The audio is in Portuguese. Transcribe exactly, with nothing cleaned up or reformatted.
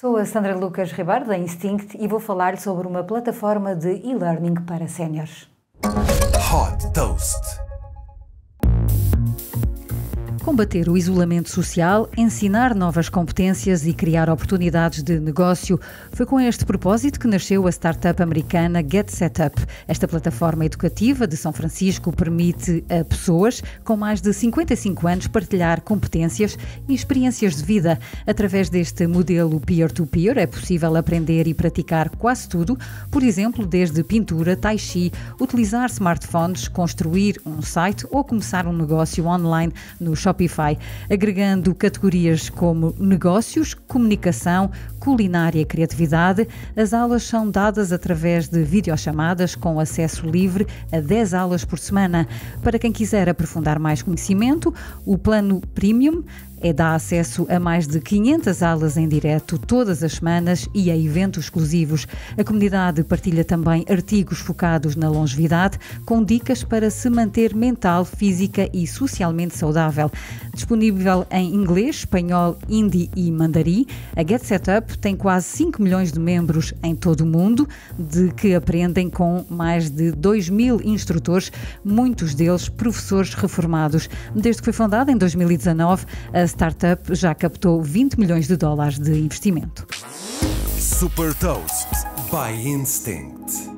Sou a Sandra Lucas Ribeiro, da Instinct, e vou falar sobre uma plataforma de e-learning para séniores. Hot Toast. Combater o isolamento social, ensinar novas competências e criar oportunidades de negócio. Foi com este propósito que nasceu a startup americana Get Set Up. Esta plataforma educativa de São Francisco permite a pessoas com mais de cinquenta e cinco anos partilhar competências e experiências de vida. Através deste modelo peer-to-peer é possível aprender e praticar quase tudo, por exemplo, desde pintura, tai chi, utilizar smartphones, construir um site ou começar um negócio online no Shopify, agregando categorias como negócios, comunicação, culinária e criatividade. As aulas são dadas através de videochamadas com acesso livre a dez aulas por semana. Para quem quiser aprofundar mais conhecimento, o plano Premium é dá acesso a mais de quinhentas aulas em direto todas as semanas e a eventos exclusivos. A comunidade partilha também artigos focados na longevidade, com dicas para se manter mental, física e socialmente saudável. Disponível em inglês, espanhol, hindi e mandarim, a Get Set Up tem quase cinco milhões de membros em todo o mundo, de que aprendem com mais de dois mil instrutores, muitos deles professores reformados. Desde que foi fundada em dois mil e dezanove, a startup já captou vinte milhões de dólares de investimento. Super Toast by Instinct.